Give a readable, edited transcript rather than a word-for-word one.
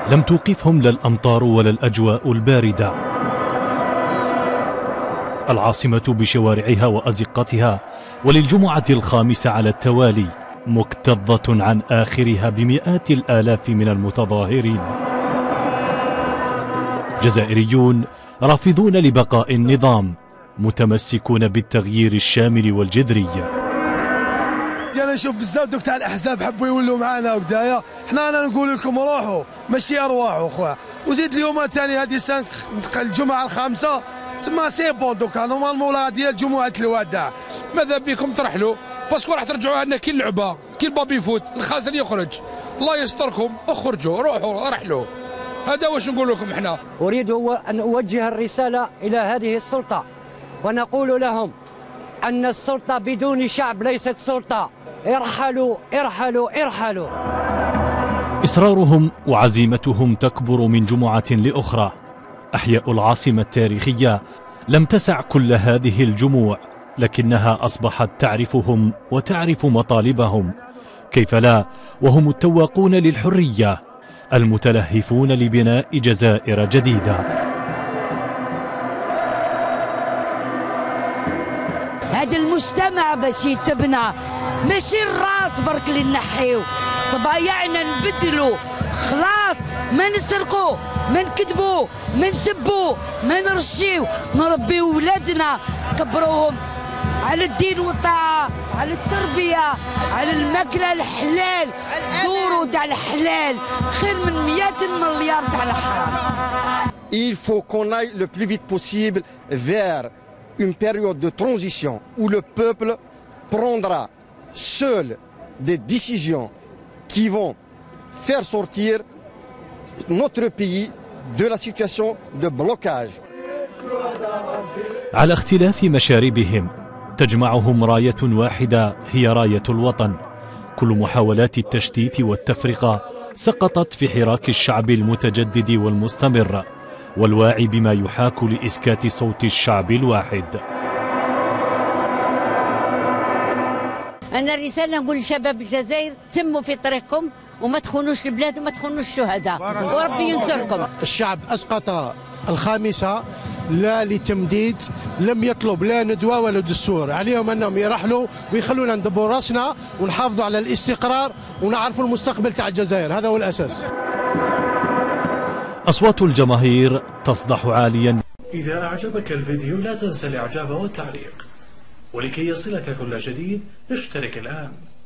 لم توقفهم لا الأمطار ولا الأجواء الباردة. العاصمة بشوارعها وأزقتها وللجمعة الخامسة على التوالي مكتظة عن آخرها بمئات الآلاف من المتظاهرين، جزائريون رافضون لبقاء النظام، متمسكون بالتغيير الشامل والجذري. انا نشوف بزاف دوك تاع الاحزاب حبوا يولوا معنا وكدايا، حنا انا نقول لكم روحوا ماشي ارواحوا خويا، وزيد اليوم الثاني هذه الجمعه الخامسه تما سي بون دوكا نورمالمون ولا ديال جمعه الوداع. ماذا بكم ترحلوا باسكو راح ترجعوا عندنا كي اللعبه كي البابي فوت الخاسر يخرج، الله يستركم اخرجوا روحوا رحلوا. هذا واش نقول لكم احنا. اريد ان اوجه الرساله الى هذه السلطه ونقول لهم ان السلطه بدون شعب ليست سلطه. ارحلوا ارحلوا ارحلوا. إصرارهم وعزيمتهم تكبر من جمعة لأخرى. أحياء العاصمة التاريخية لم تسع كل هذه الجموع، لكنها أصبحت تعرفهم وتعرف مطالبهم. كيف لا وهم التواقون للحرية، المتلهفون لبناء جزائر جديدة. هذا المجتمع باش يتبنى ماشي الراس برك اللي نحيو، ضيعنا نبدلوا خلاص، ما نسرقوا ما نكذبوا ما نسبوا ما نرشيو، نربيو ولادنا كبروهم على الدين والطاعة، على التربية، على الماكلة الحلال، دوروا تاع الحلال خير من 100 مليار تاع الحرام. Il faut qu'on aille le plus vite possible vers une période de transition où le peuple prendra seul des décisions qui vont faire sortir notre pays de la situation de blocage. على اختلاف مشاربهم تجمعهم راية واحدة، هي راية الوطن. كل محاولات التشتيت والتفرقة سقطت في حراك الشعب المتجدد والمستمر والواعي بما يحاك لإسكات صوت الشعب الواحد. أنا الرسالة نقول لشباب الجزائر تموا في طريقكم وما تخونوش البلاد وما تخونوش الشهداء وربي ينصركم. الشعب أسقط الخامسة لا لتمديد، لم يطلب لا ندوة ولا دستور، عليهم أنهم يرحلوا ويخلونا ندبروا راسنا ونحافظوا على الاستقرار ونعرفوا المستقبل تاع الجزائر، هذا هو الأساس. أصوات الجماهير تصدح عاليا. إذا أعجبك الفيديو لا تنسى الإعجاب والتعليق، ولكي يصلك كل جديد اشترك الآن.